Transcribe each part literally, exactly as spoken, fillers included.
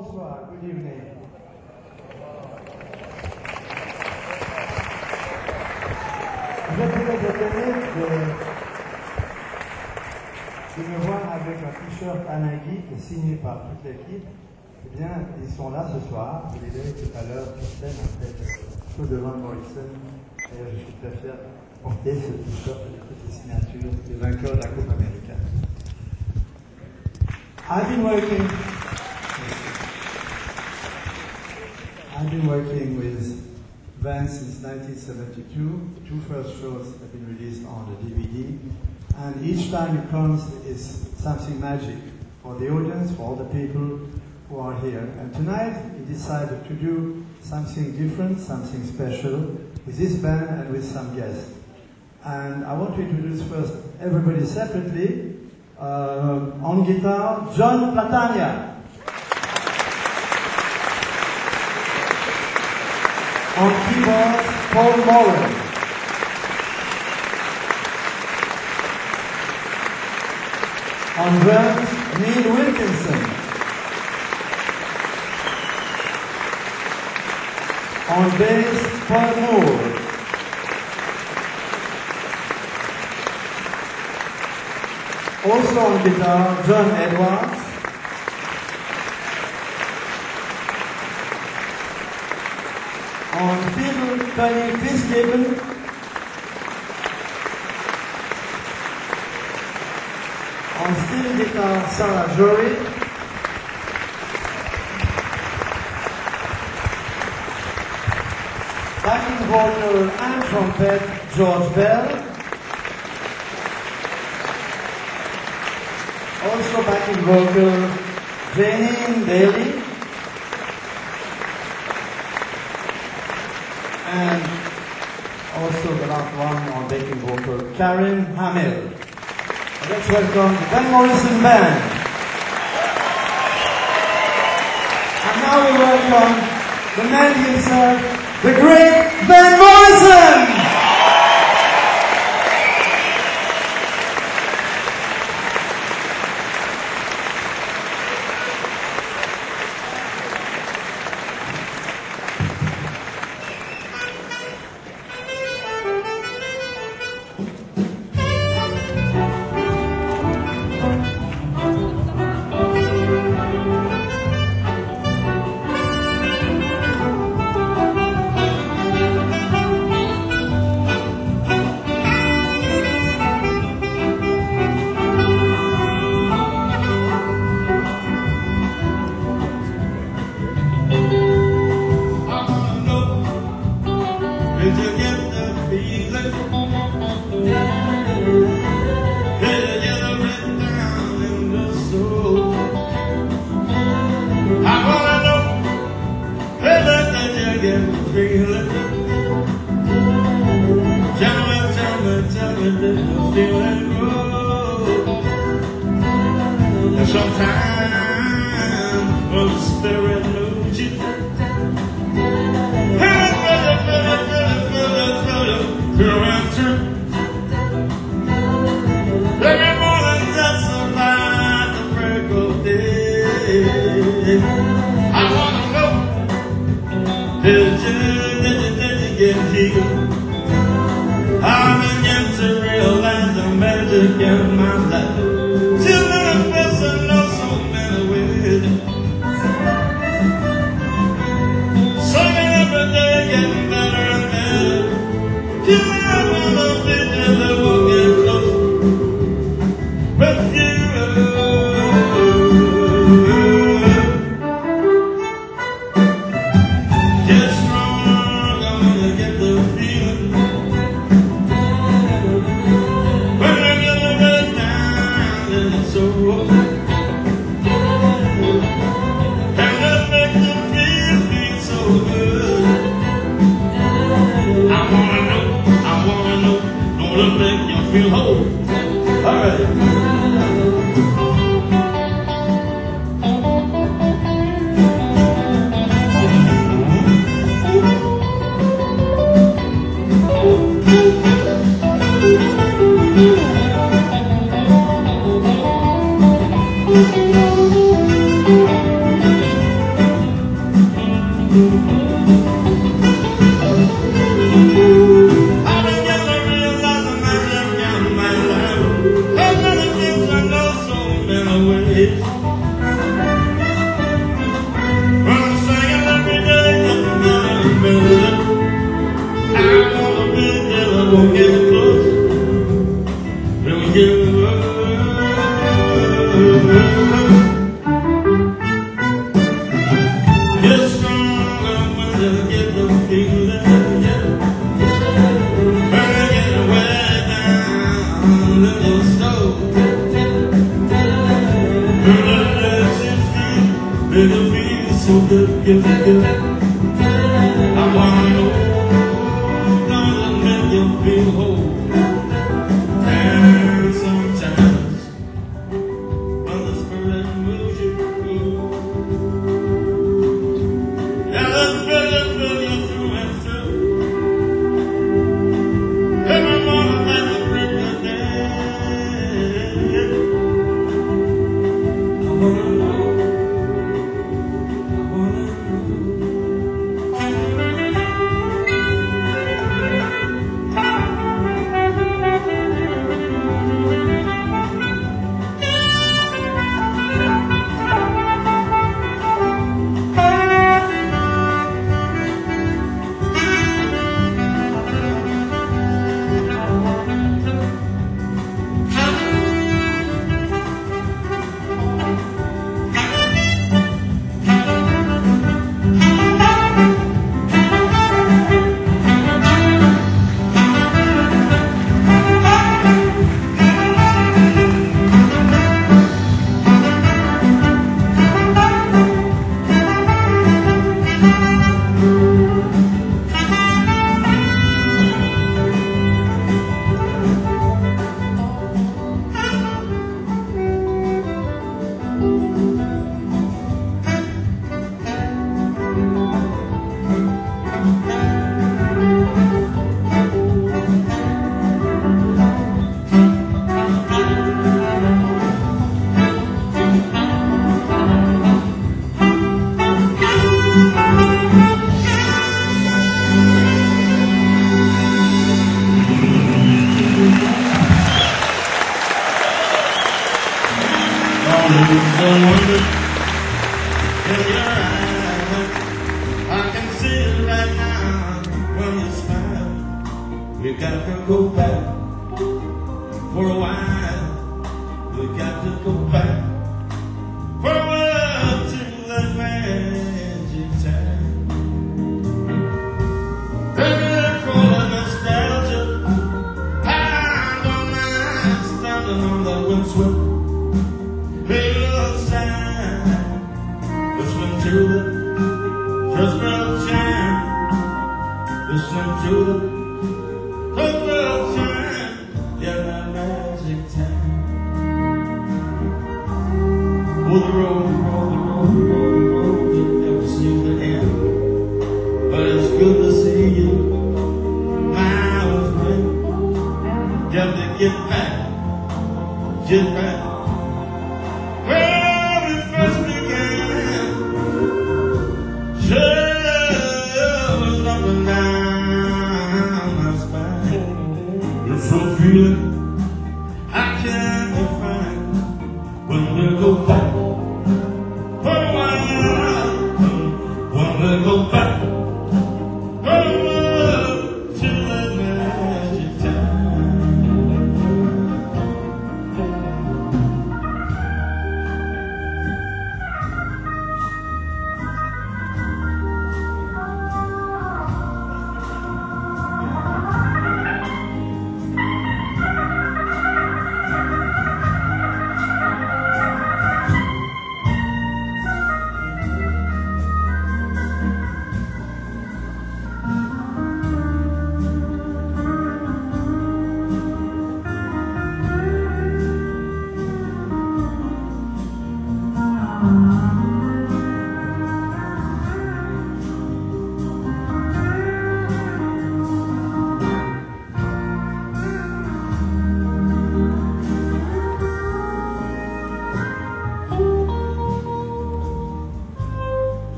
Bonsoir, good evening. Je voulais vous donner de, de me voir avec un t-shirt Alain Guy qui est signé par toute l'équipe. Eh bien, ils sont là ce soir. Je les verrai tout à l'heure sur scène après le show de Van Morrison. Et je suis très fier de porter ce t-shirt de toutes les signatures des vainqueurs de la Coupe américaine. I've been working. I've been working with Van since nineteen seventy-two. Two first shows have been released on the D V D, and each time it comes is something magic for the audience, for all the people who are here. And tonight he decided to do something different, something special with this band and with some guests. And I want to introduce first everybody separately. Uh, on guitar, John Platania. On keyboard, Paul Morrison. On drums, Neil Wilkinson. On bass, Paul Moore. Also on guitar, John Edwards. On fiddle, Tony Fitzgibbon. On steel guitar, Sarah Jory. Backing vocal and trumpet, George Bell. Also backing vocal, Jane Daly. And also the last one on backing vocal, Karen Hamill. Let's welcome the Van Morrison Band. And now we welcome the man himself, the great Van Morrison!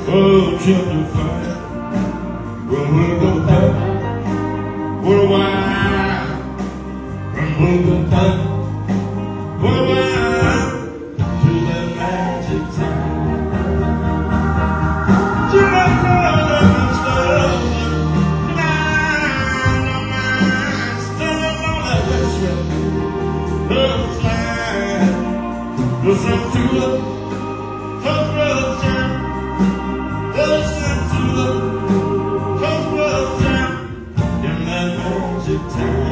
Oh, chapter five. Well, we'll go back for a while. And we'll go back for a while to that magic time. To that world of stuff. Tonight, my mind still alone at this way. Love slide. Listen to the Coast Brothers jam. Listen to the Coast Brothers jam in that magic time.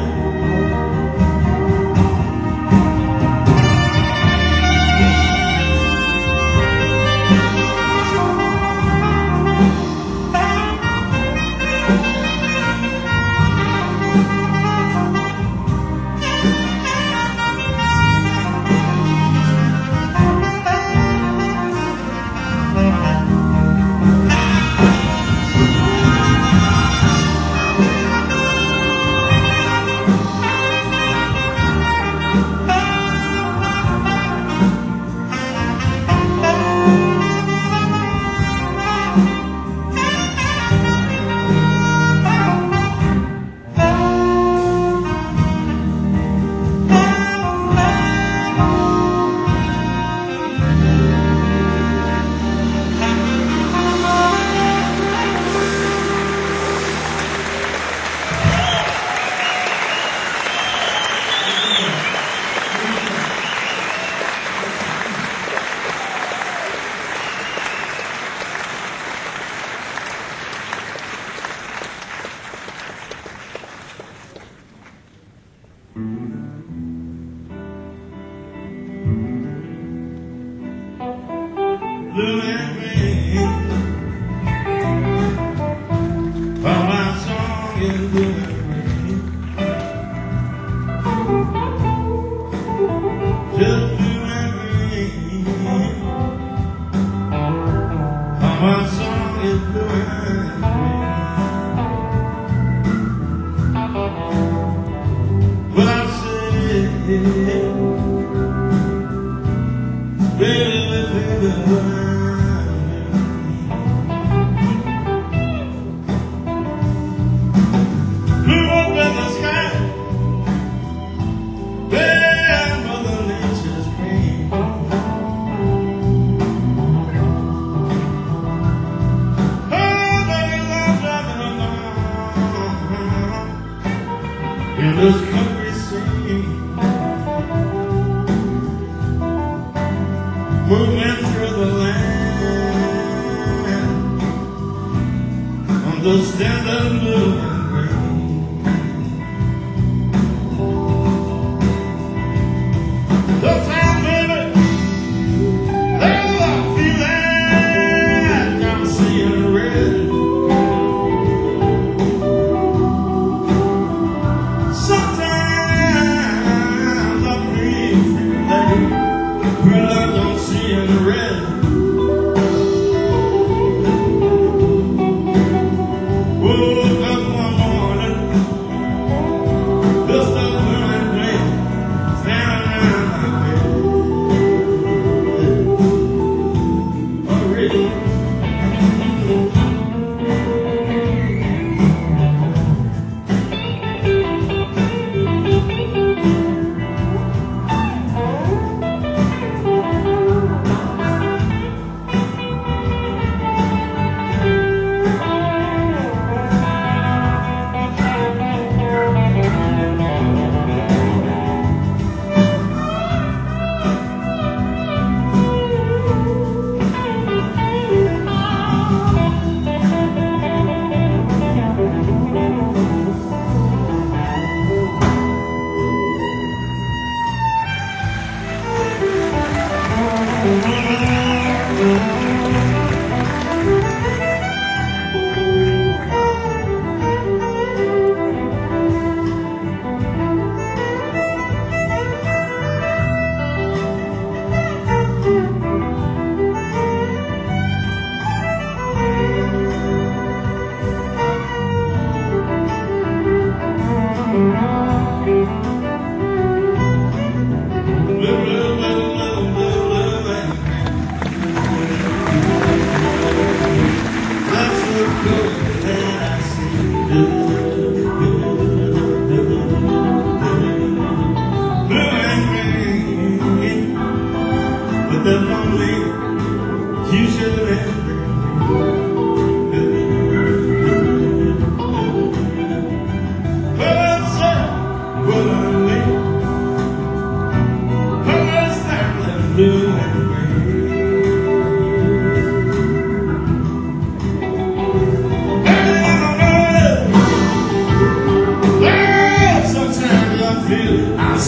Look at me, while my song is doing great. Just look at me, while my song is doing great. Well, I said, baby, baby, baby. This country scene, moving through the land, understand the blue and green. The time, baby, there's a feeling I'm seeing red. Woke up one morning.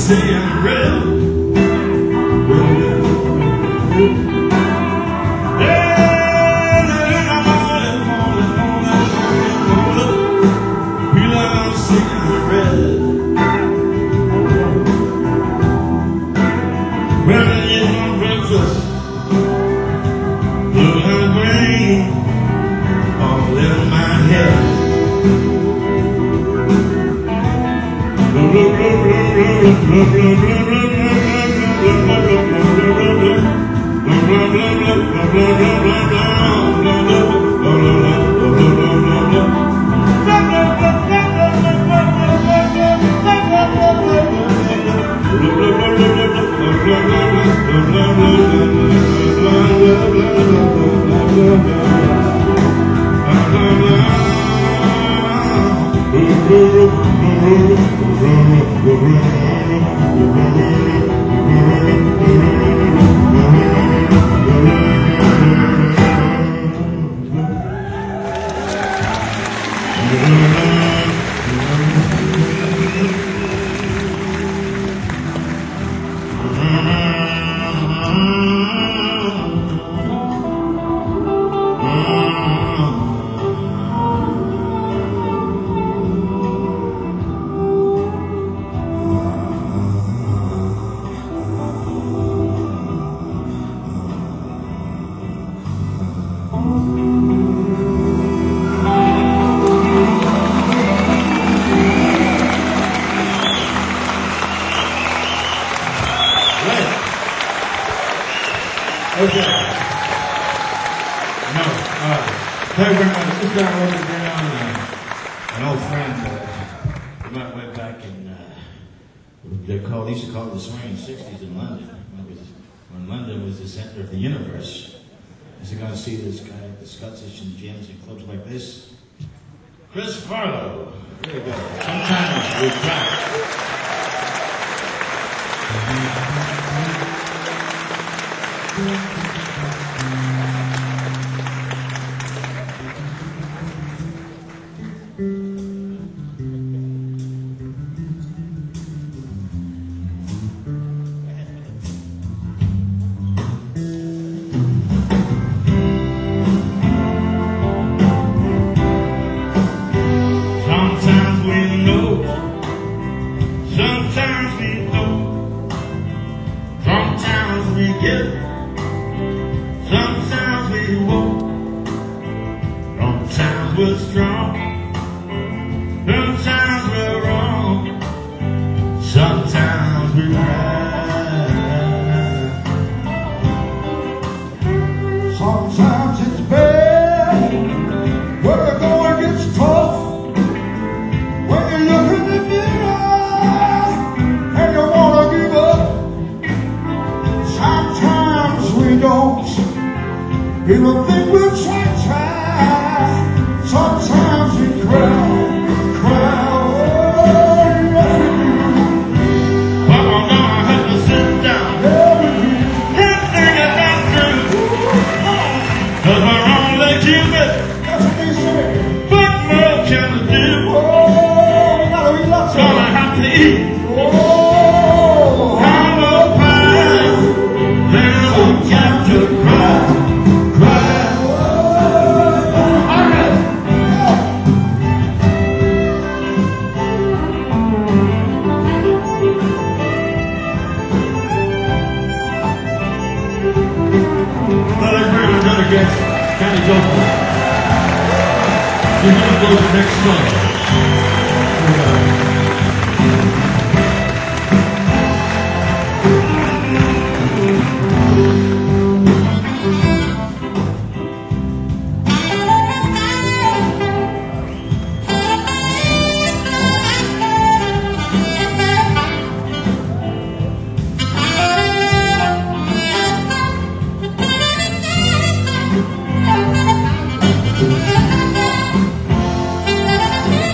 seeing red. Thank you.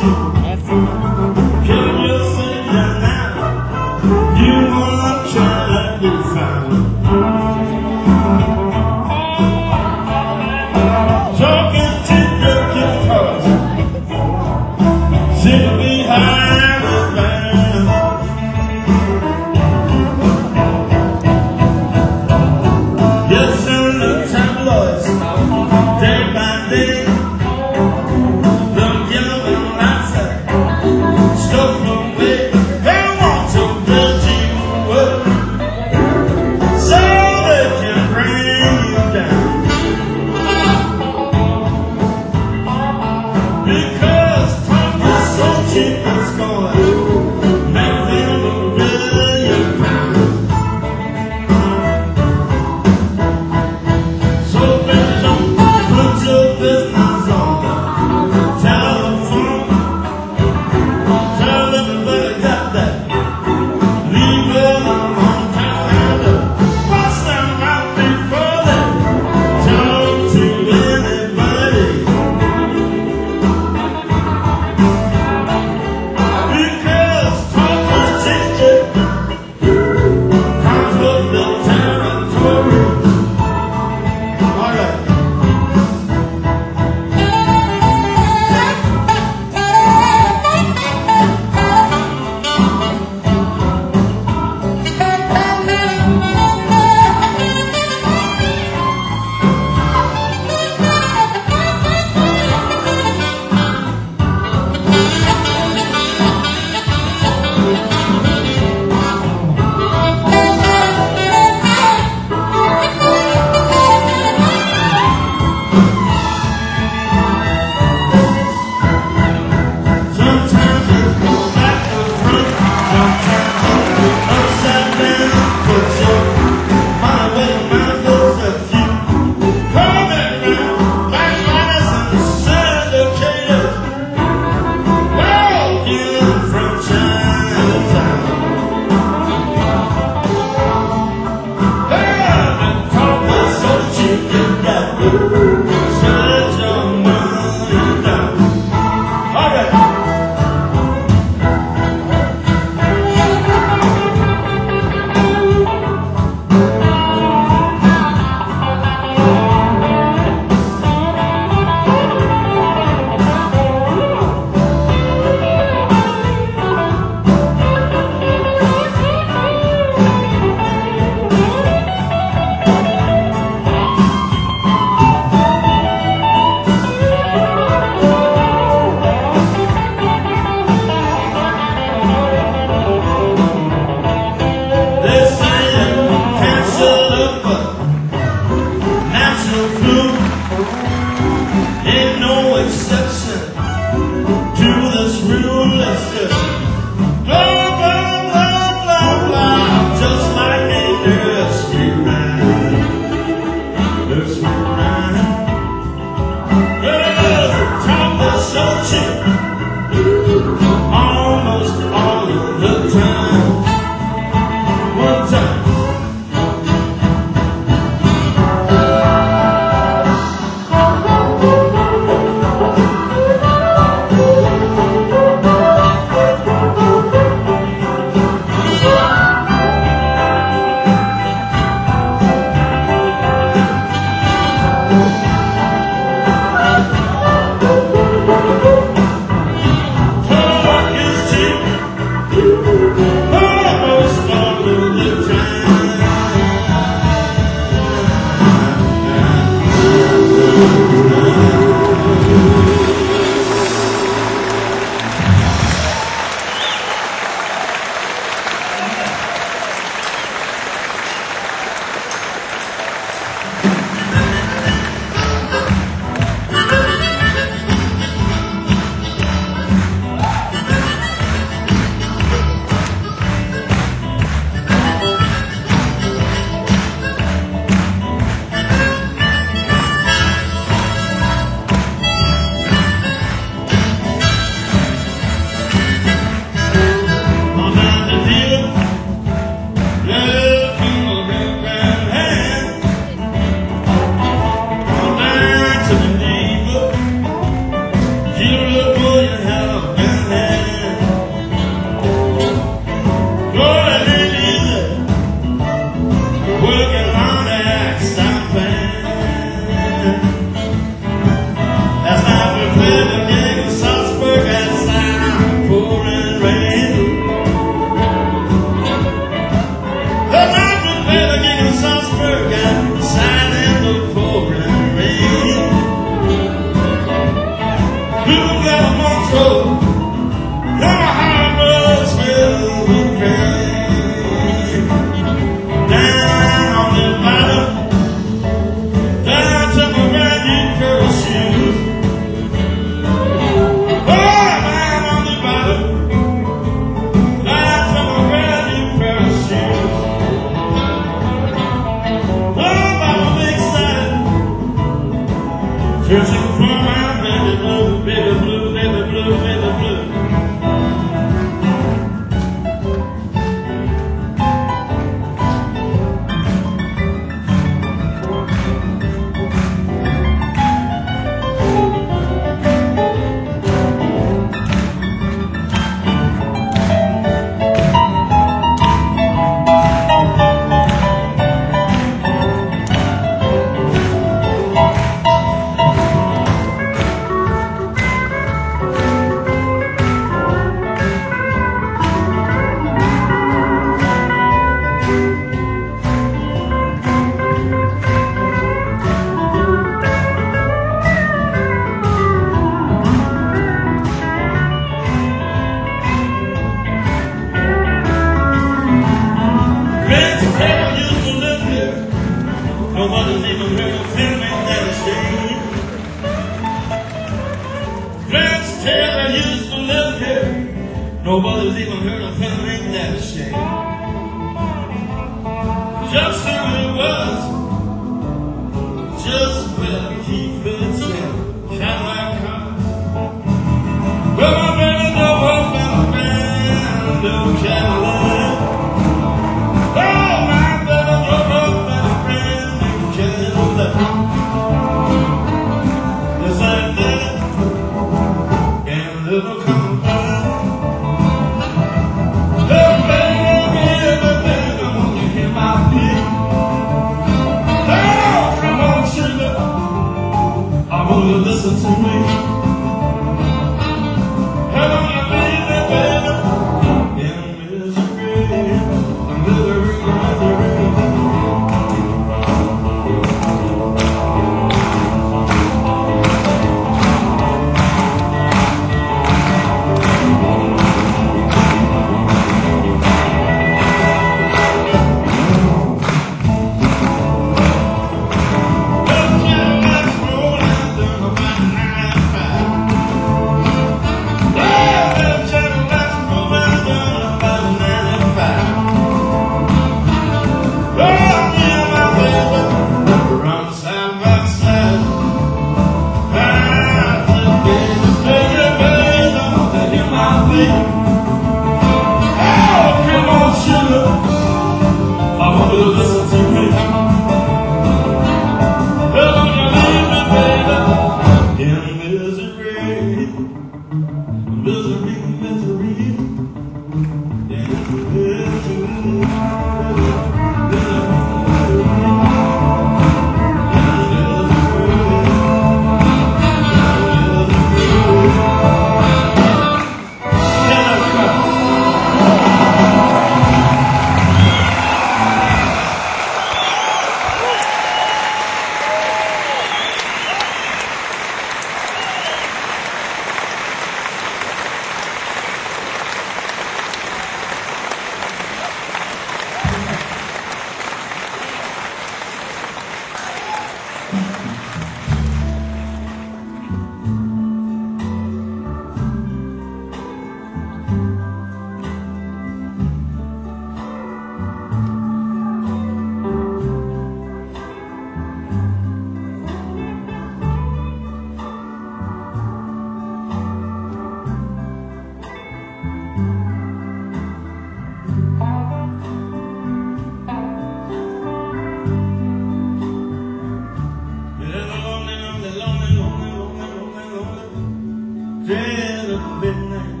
dead of midnight,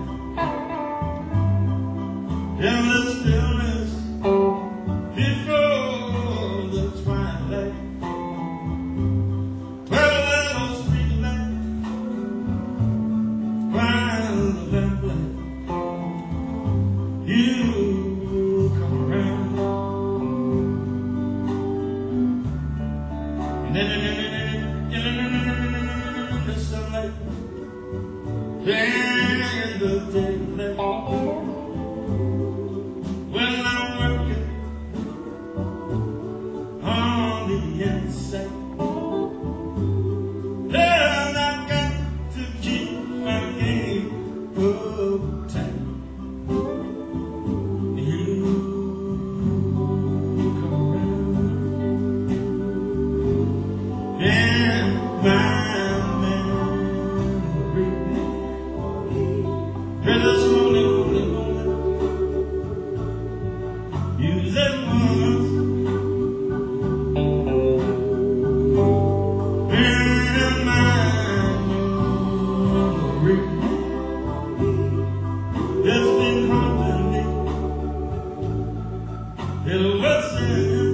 in the stillness before the twilight, where the little street light finds the lamplight, you come around. And then in the sunlight, in the daylight, when I'm working on the inside, then I got to keep my game up tight. You come around, and my memory, and this lonely, lonely moment, use it once, in my memory, it's been haunting me ever since.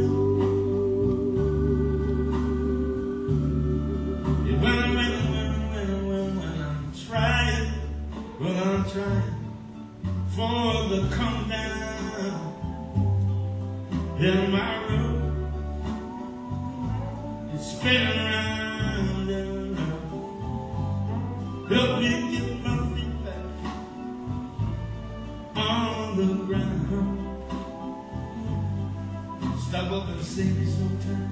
When, when, when, when, when, when I'm trying, when I'm trying for the come down in my room, it's spinning round and round. Help me get my feet back on the ground. Stop up and sing me sometime.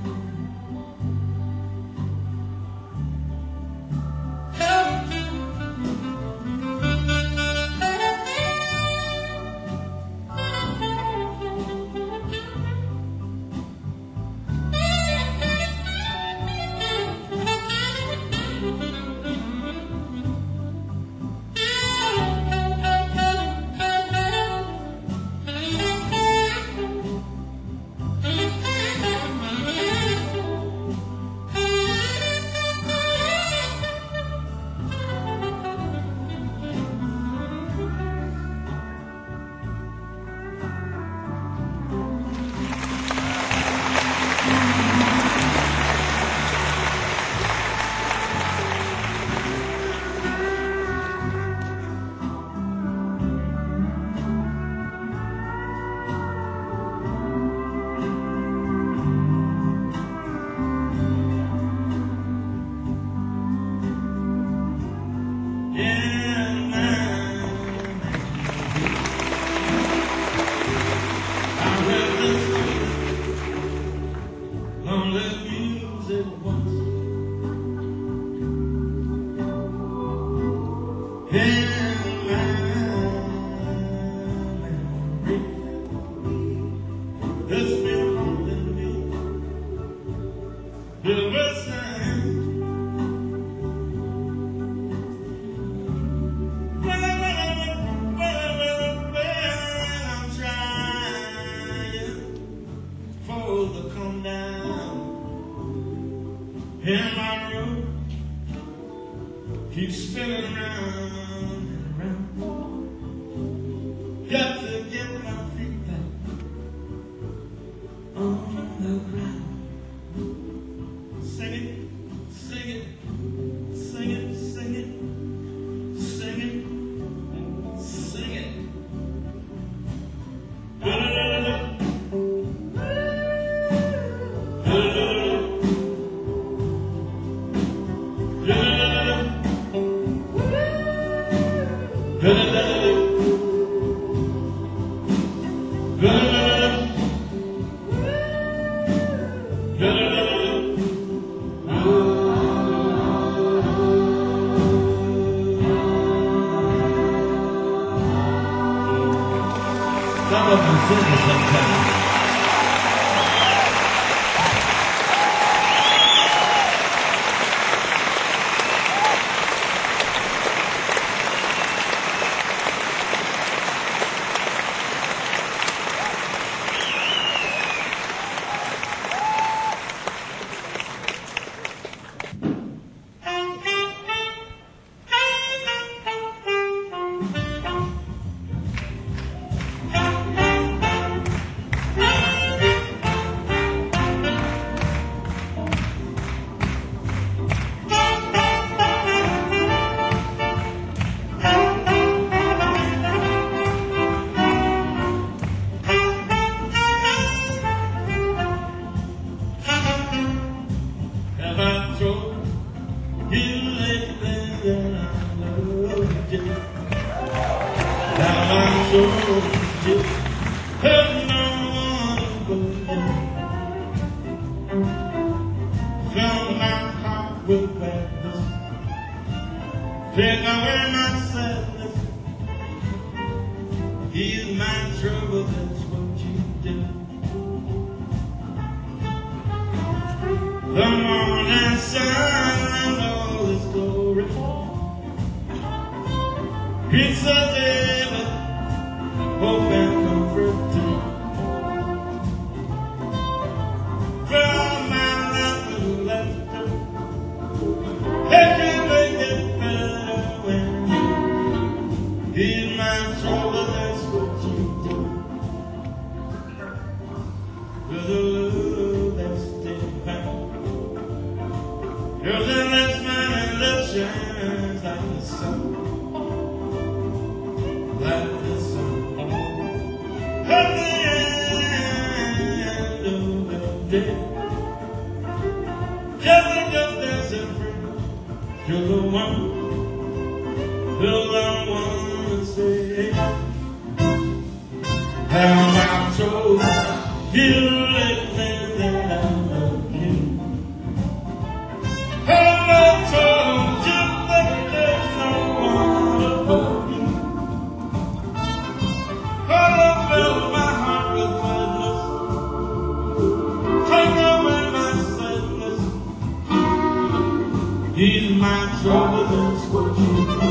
Take away my sadness, heal my trouble, that's what you do. The morning sun and all its glory, Prince of David, hope and comfort too. From my life to laughter, they can make it better when you heal my trouble, that's what you do. There's a love that's divine. There's a last man that shines like the sun, like the sun. At the end of the day, just a just dancing free to the one, to the one who say, how I'm so you let me that I love you. And I told you that there's no one above you. Oh, I filled my heart with gladness. Take away my sadness. He's my trouble, that's what you do.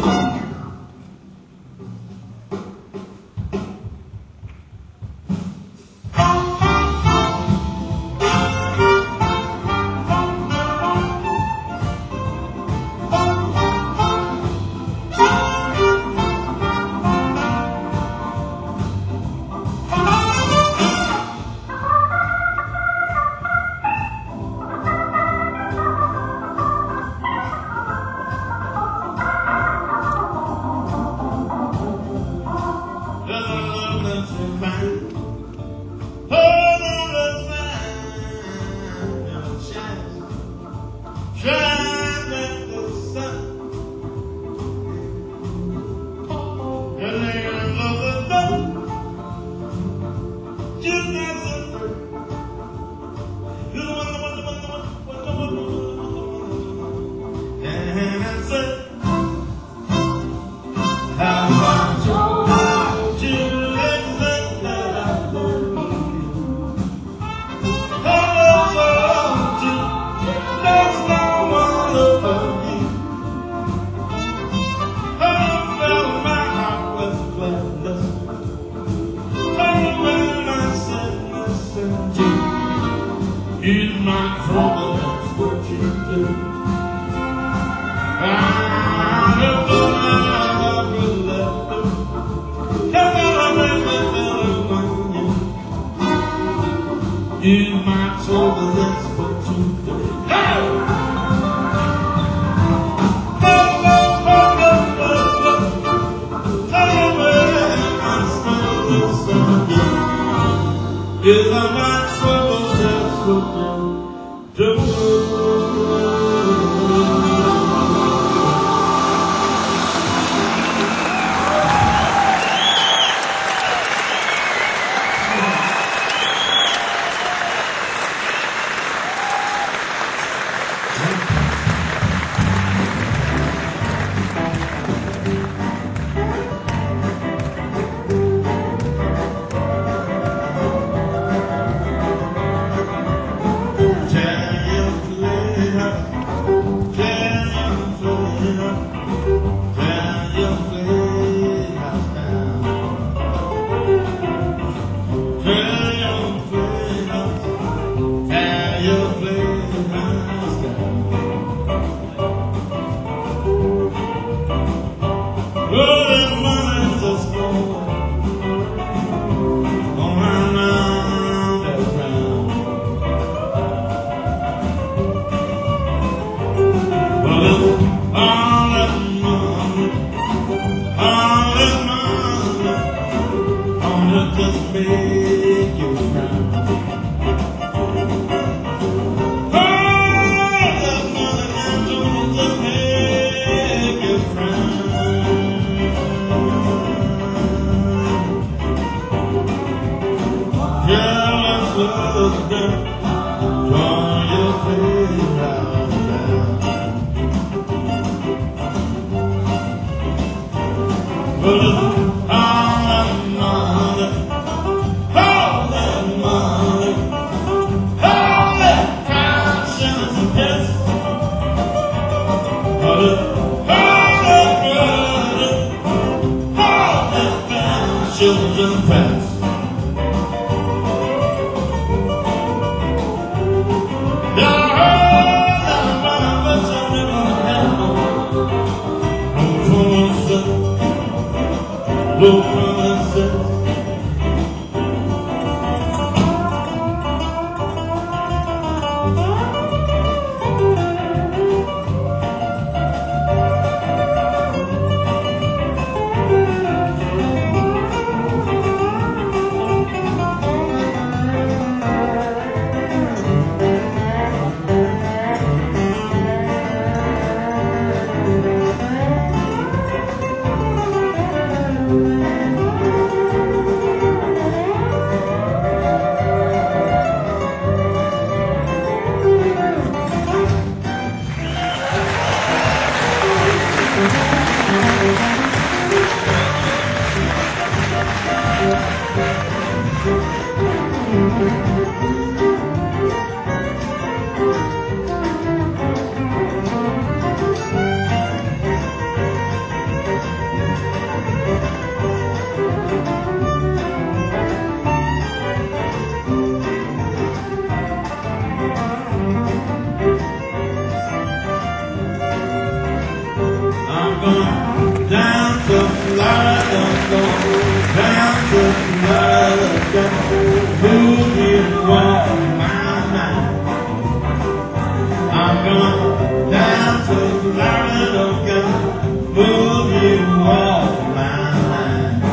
Children pass. Look for myself. Down to Florida, go down to Florida, go move you off my mind. I'm going down to Florida, go move you off my mind.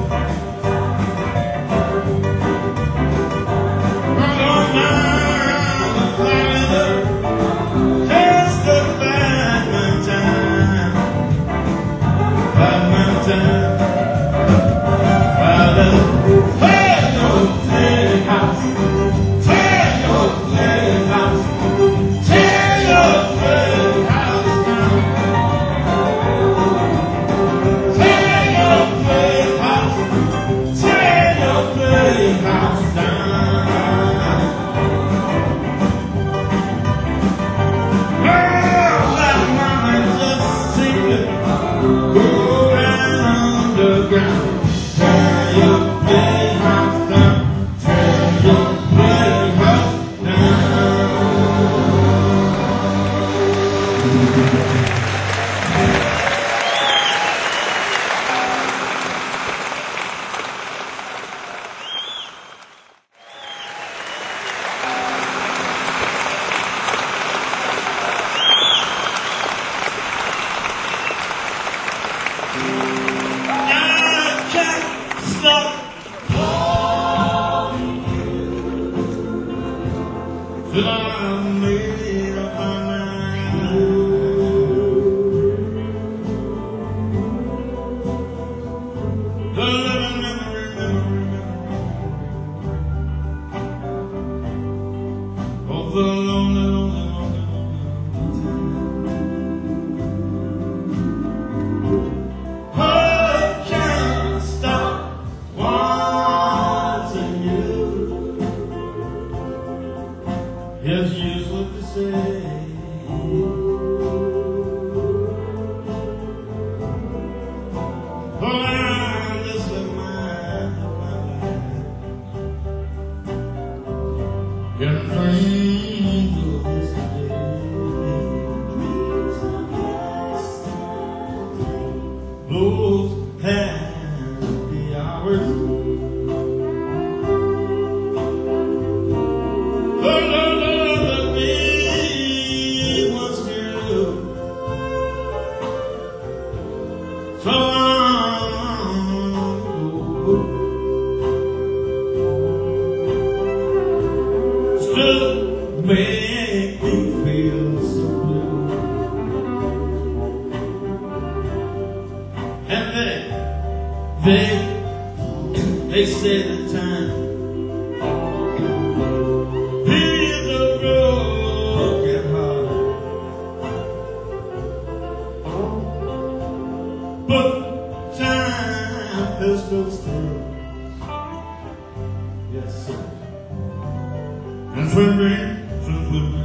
I'm going down to Florida, just to find my time. Find my time. Tear your playhouse, tear your playhouse, tear your playhouse down. Tear your playhouse, tear your playhouse down. Well, that mama just sing it, go round underground. Tear your playhouse down, tear your playhouse down. I can't stop loving you till I made up my mind. The living memory, memory, memory of the lonely, lonely, lonely, lonely. I can't stop wanting you. It's useless to say. But I'm just a man of my life. Getting dreams of this day. Those happy hours. The love that we once knew. So long ago. Still make me feel so blue. And they, they, they say the time this goes through. Yes, sir. And for me, for me.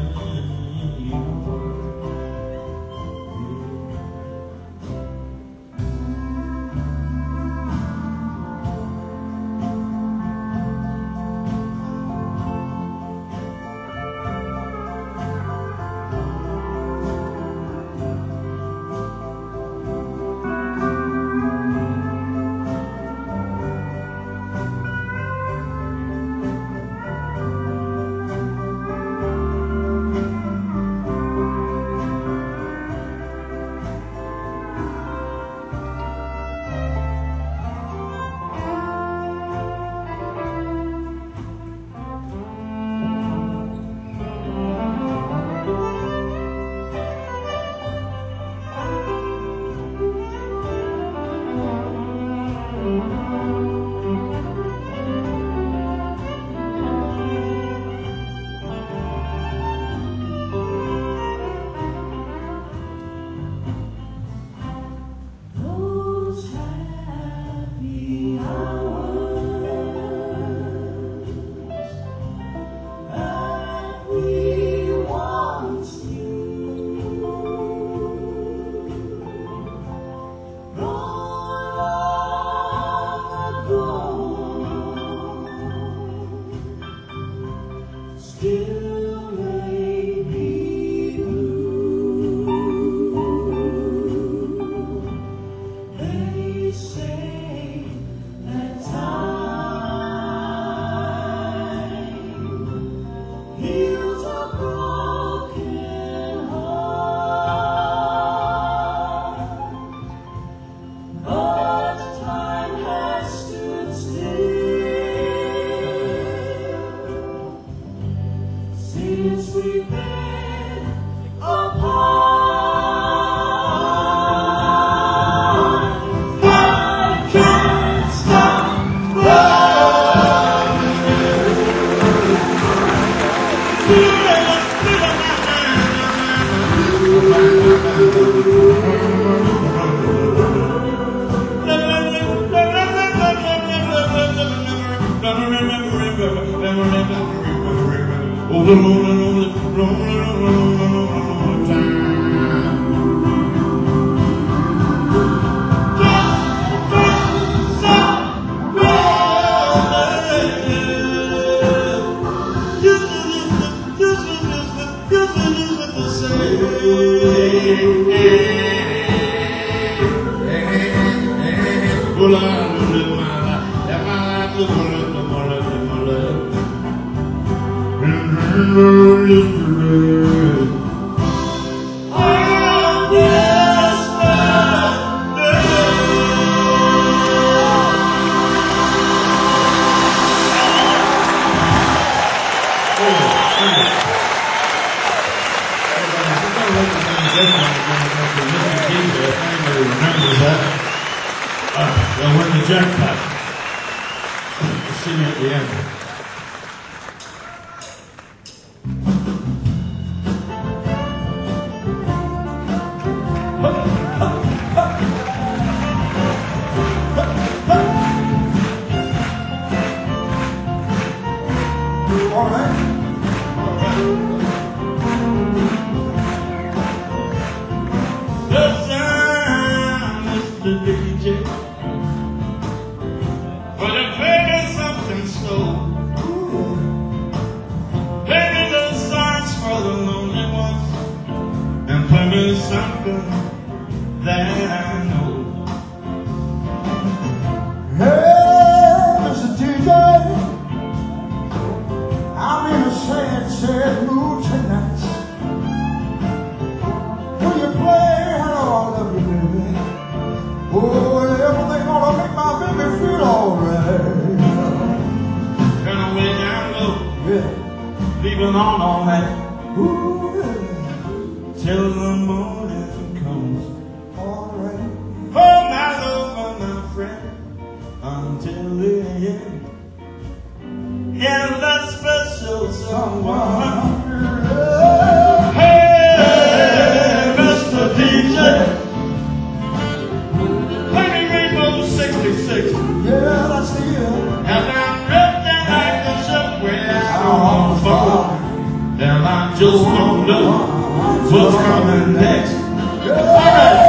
sixty-six. six. Yeah, that's the year. And I'm drifting like the ship without on fire. And I just don't know what's coming next. All right.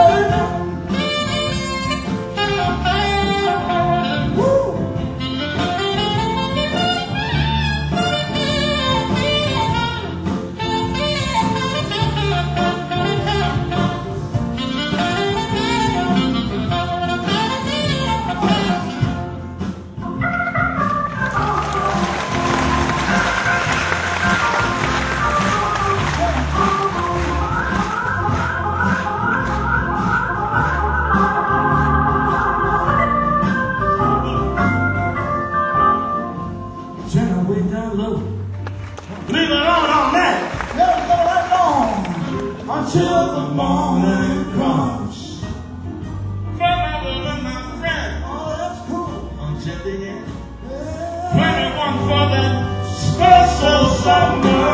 Leave it on on that. Never go that long until the morning comes. Forever with my friend. Oh, that's cool. On Jeffy Ann. Yeah. twenty-one for that special summer.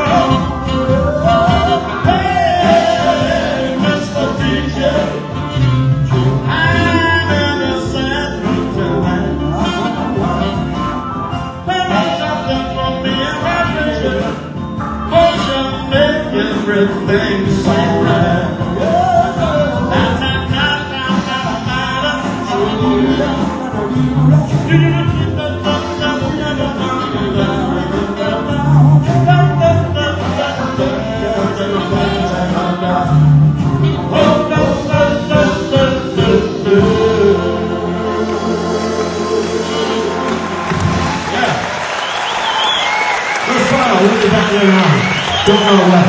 Hey, Mister D J. I'm in the sad mood tonight. Maybe something for me and my picture. Motion make everything's alright. Don't know what.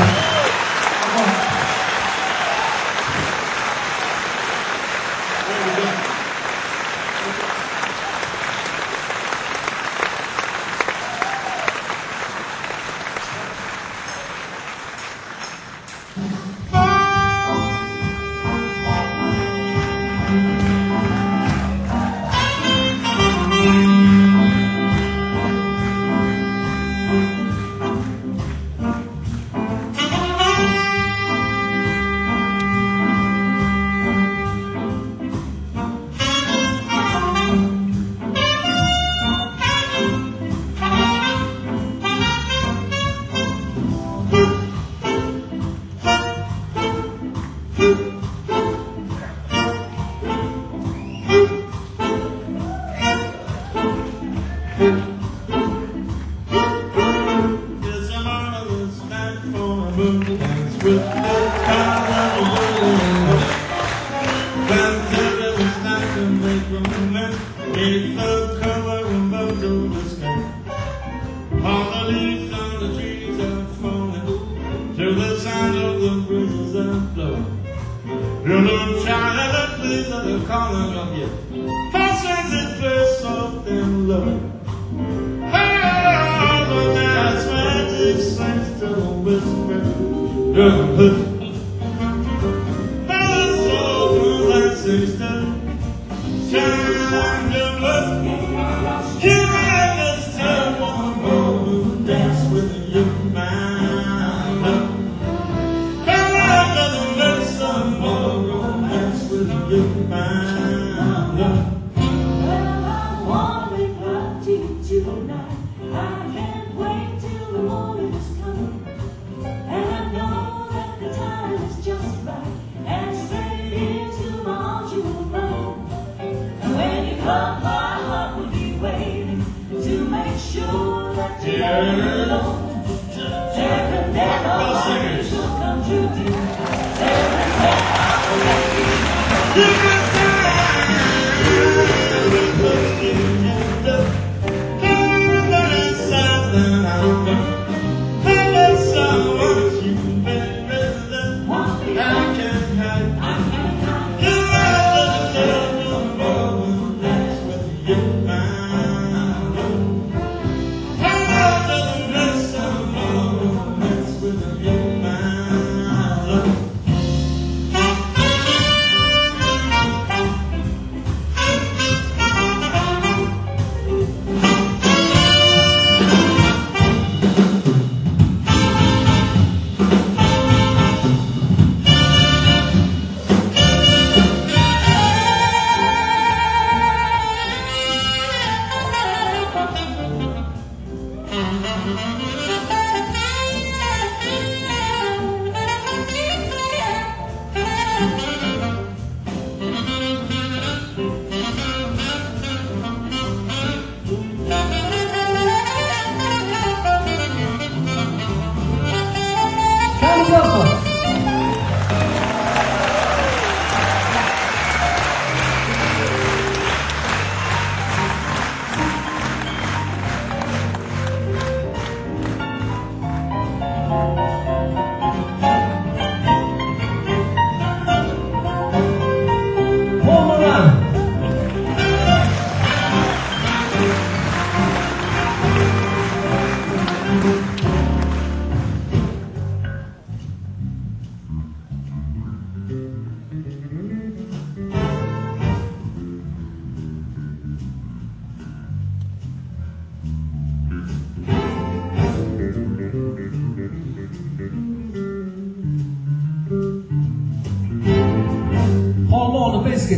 With you.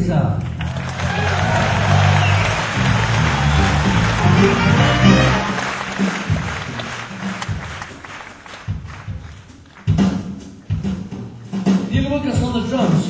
guitar. Diego Lucas on the drums.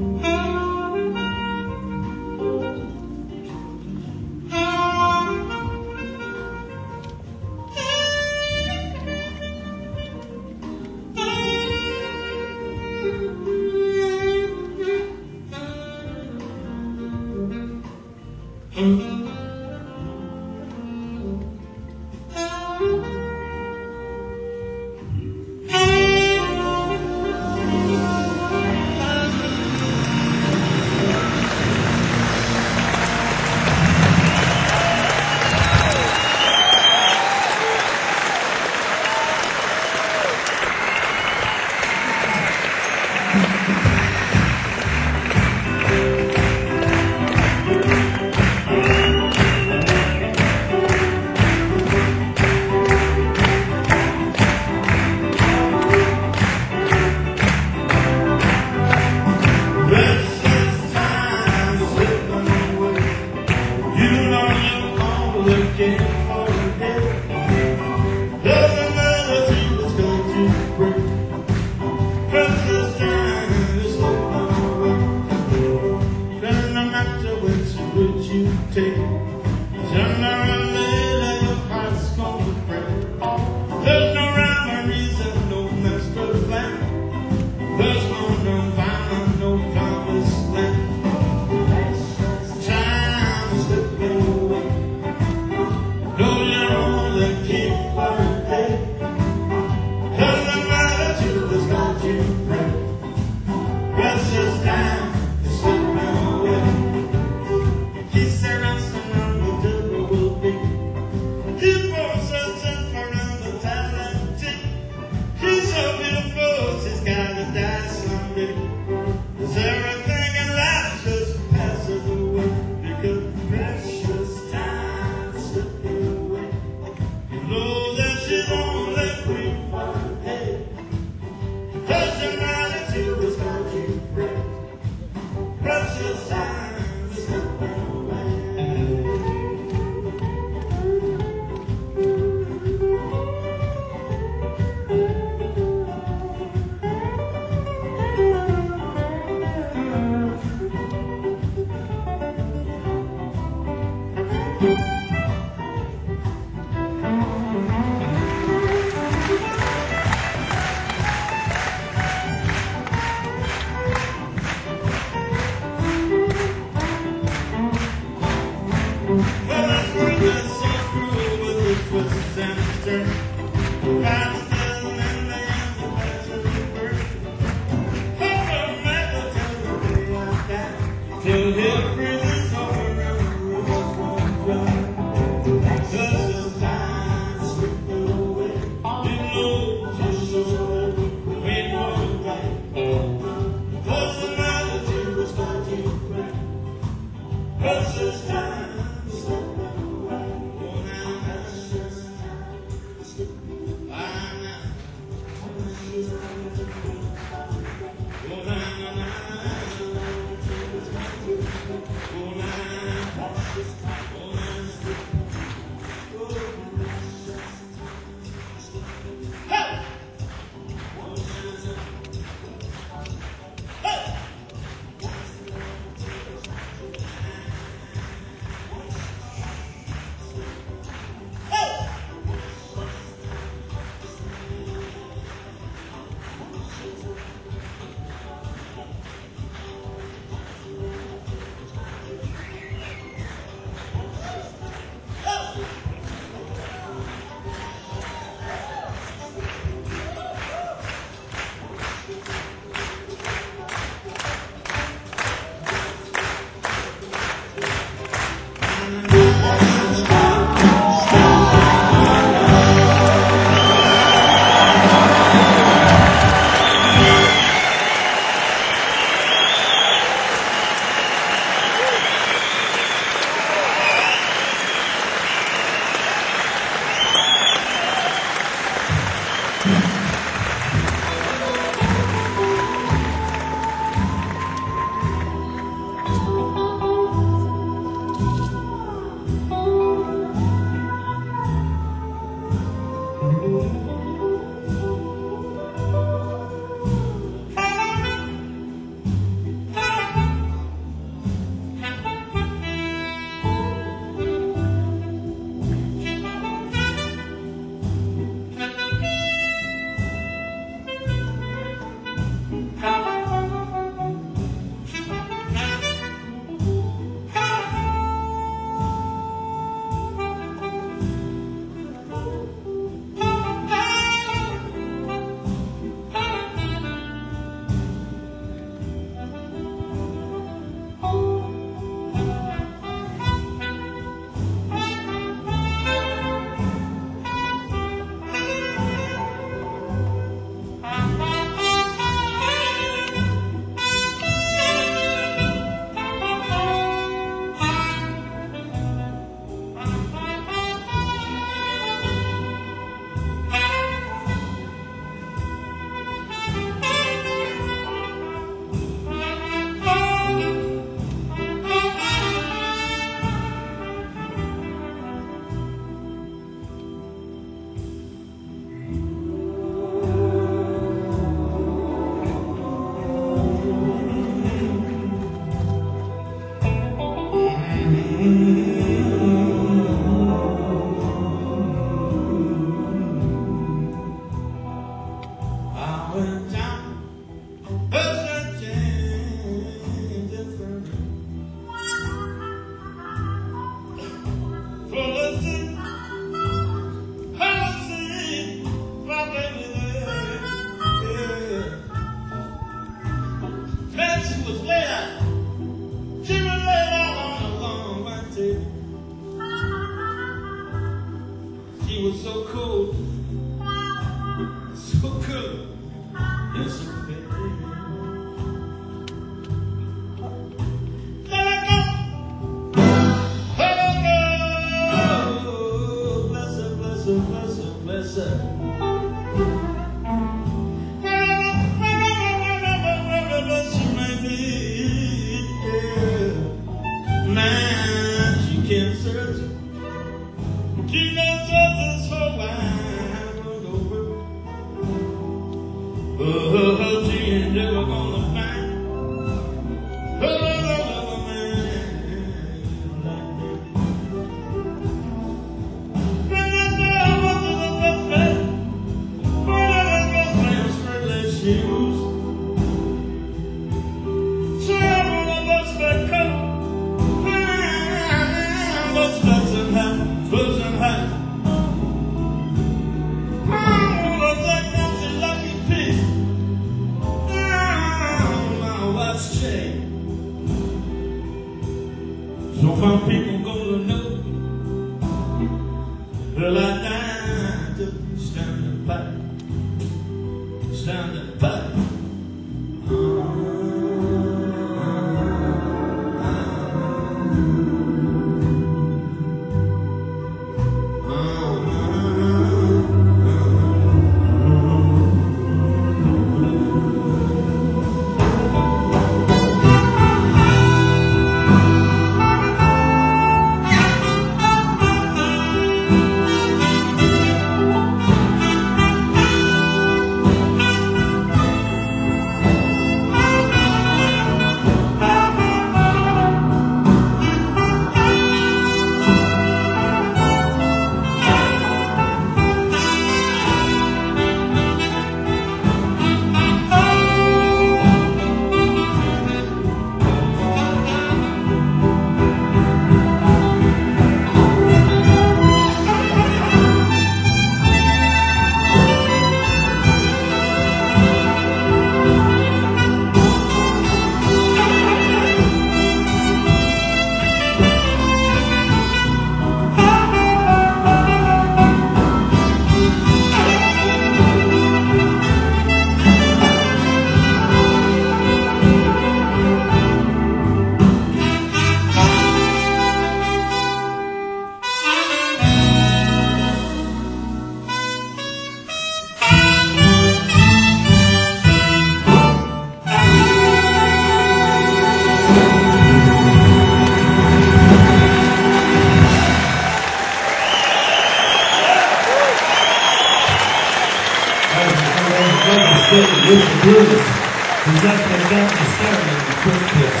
With the blues, he's actually got the starting in the quick pits.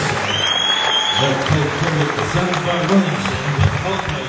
Let's take tribute to seventy-five Williamson with the ultimate.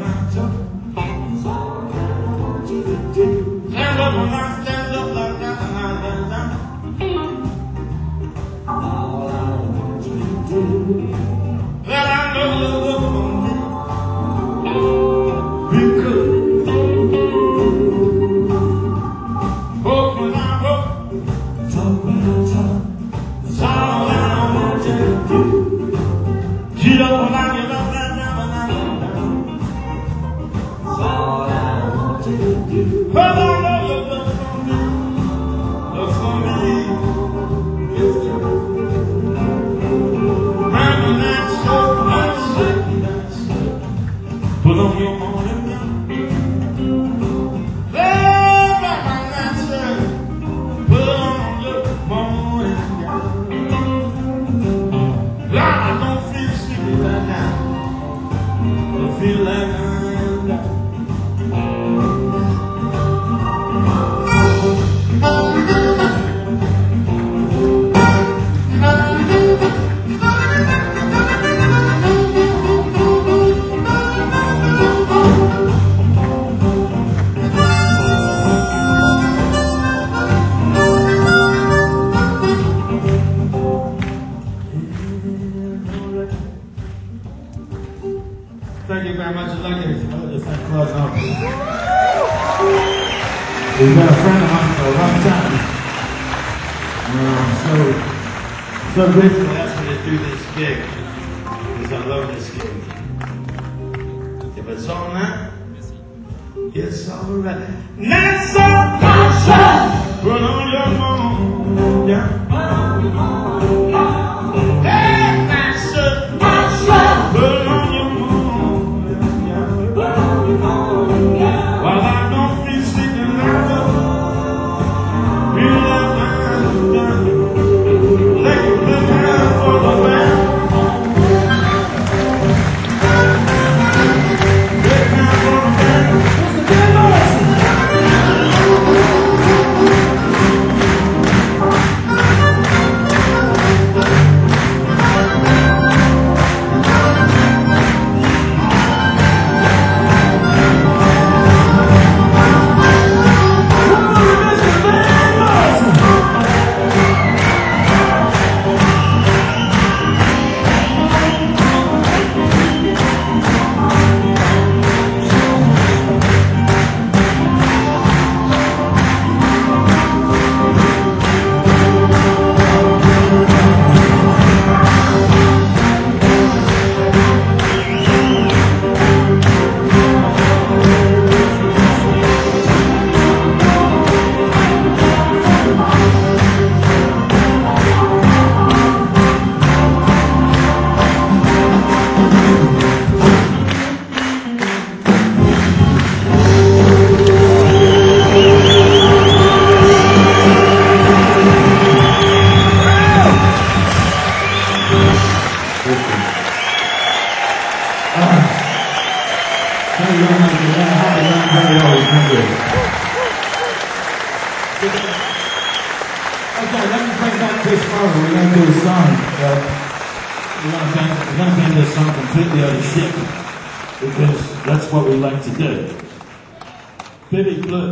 Stand up when I stand up like that. that I know you could. Hope when I hope, talk when I talk, that's all I want to do. You don't like it, don't let never, never, never. That's all I want to do. But I know you look for me, look for me. It's true. Round that shirt, that shirt, that shirt. Put on your morning gown. Lay back on that shirt. Put on your morning gown. Lord, I don't feel sleepy right now. I feel like I'm down. Thank you very much. I'd like to thank Claude Noble. He's been a friend of mine for a long time. Um, so, so grateful to ask me to do this gig, because I love this gig. If it's all right, it's all right. That's all right. Put on your moon, yeah. Hey, that's all right. Put on your moon, yeah. While I don't feel sleeping now, feel like I'm done. Like a big hand for the man. Big hand for the man. What's the big Morrison? Baby Blue.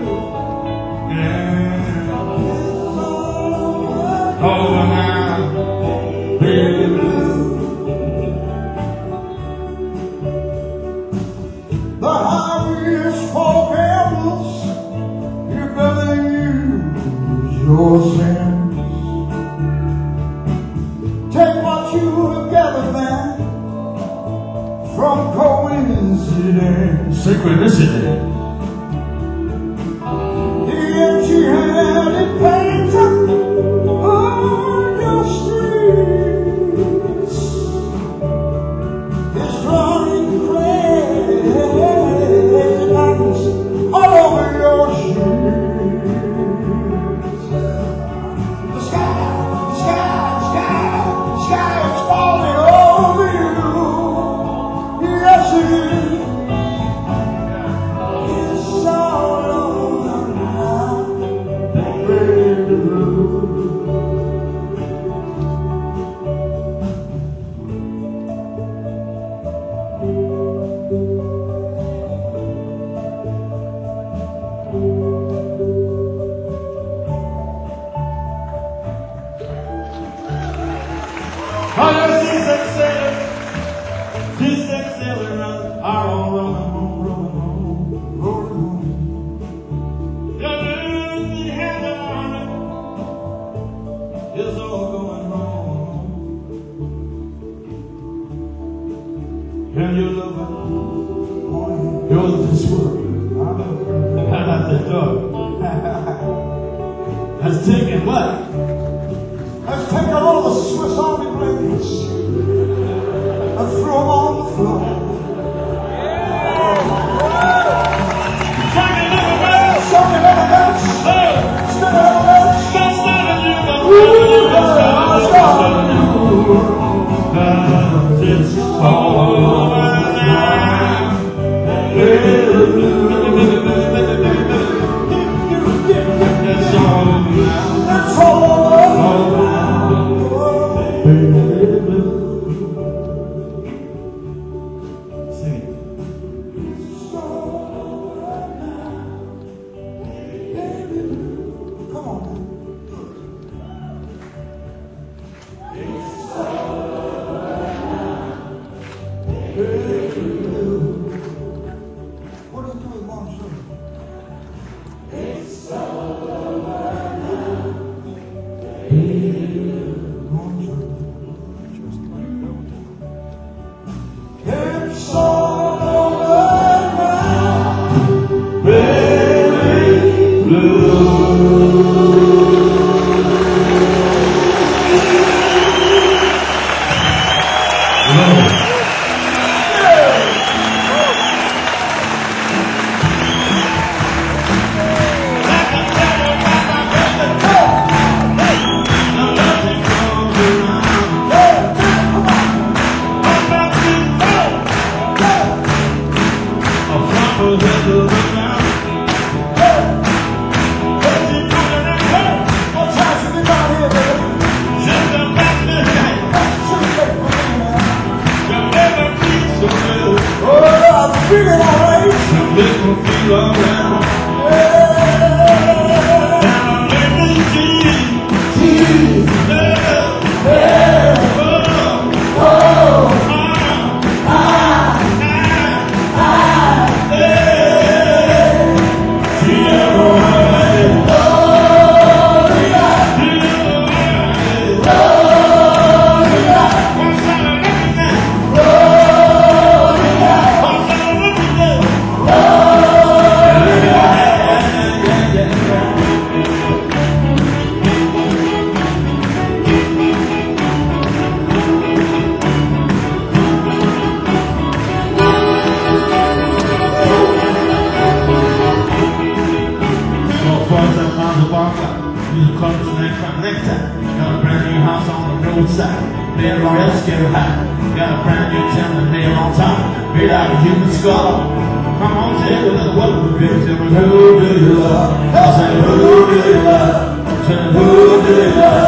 Oh, now. Synchronicity. If you had it painted on your streets, it's running crazy nights all over your streets. The sky, the sky, the sky, the sky is falling over you. Yes, it is. Has taken what? Has taken all the Swiss Army blankets and threw them on the floor. Johnny never dance. Johnny never dance. Still never dance. Ooh, I'm starting you. It's all now. That's all. What do you do with Montreux? It's It's all over now, baby blue. Who do you love?